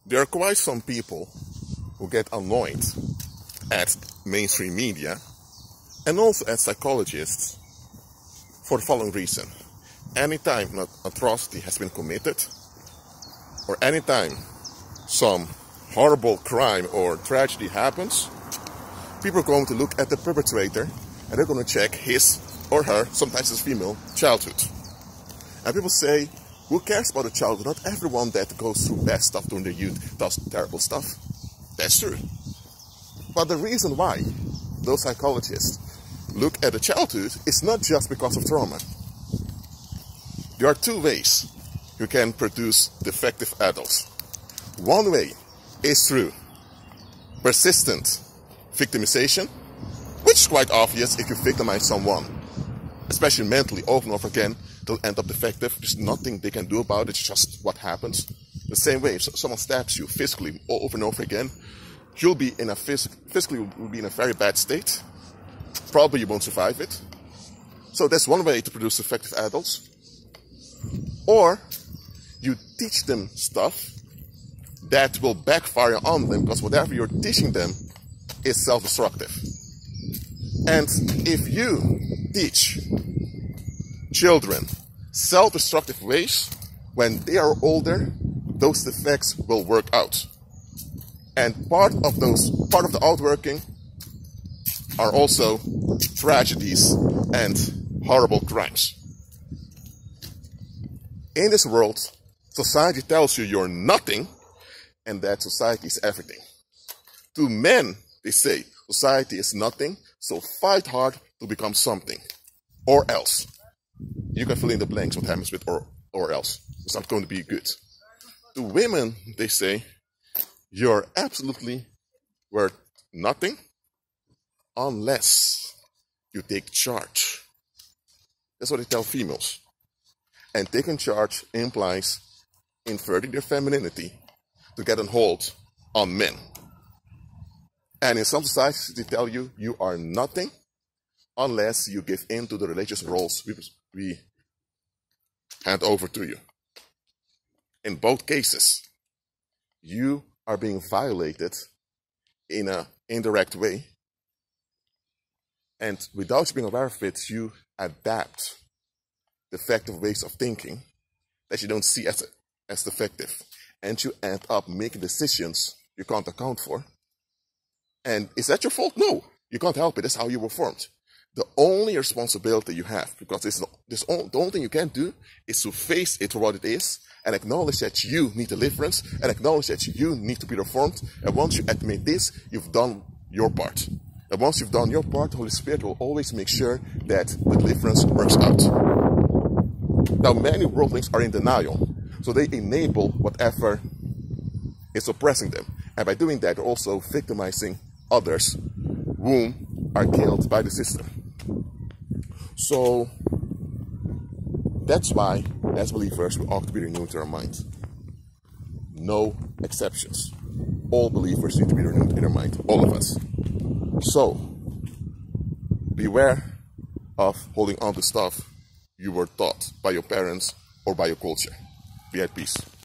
There are quite some people who get annoyed at mainstream media and also at psychologists for the following reason. Anytime an atrocity has been committed, or anytime some horrible crime or tragedy happens, people are going to look at the perpetrator and they're going to check his or her, sometimes it's female, childhood. And people say, who cares about the childhood? Not everyone that goes through bad stuff during their youth does terrible stuff. That's true. But the reason why those psychologists look at the childhood is not just because of trauma. There are two ways you can produce defective adults. One way is through persistent victimization, which is quite obvious if you victimize someone, especially mentally, over and over again, they'll end up defective. There's nothing they can do about it, it's just what happens. The same way, if someone stabs you physically over and over again, you'll be in a physically will be in a very bad state. Probably you won't survive it. So that's one way to produce effective adults. Or you teach them stuff that will backfire on them, because whatever you're teaching them is self-destructive. And if you teach children self-destructive ways, when they are older, those defects will work out. And part of the outworking are also tragedies and horrible crimes. In this world, society tells you you're nothing and that society is everything. To men, they say society is nothing, so fight hard to become something. Or else. You can fill in the blanks what happens with or else. It's not going to be good. To women, they say you're absolutely worth nothing unless you take charge. That's what they tell females. And taking charge implies inverting their femininity to get a hold on men. And in some societies, they tell you you are nothing unless you give in to the religious roles we hand over to you. In both cases, you are being violated in an indirect way. And without you being aware of it, you adapt defective ways of thinking that you don't see as defective. And you end up making decisions you can't account for. And is that your fault? No, you can't help it. That's how you were formed. The only responsibility you have, because the only thing you can do is to face it for what it is and acknowledge that you need deliverance and acknowledge that you need to be reformed. And once you admit this, you've done your part. And once you've done your part, the Holy Spirit will always make sure that the deliverance works out. Now, many worldlings are in denial, so they enable whatever is oppressing them. And by doing that, they're also victimizing others whom are killed by the system. So that's why, as believers, we ought to be renewed in our mind. No exceptions. All believers need to be renewed in their mind. All of us. So beware of holding on to stuff you were taught by your parents or by your culture. Be at peace.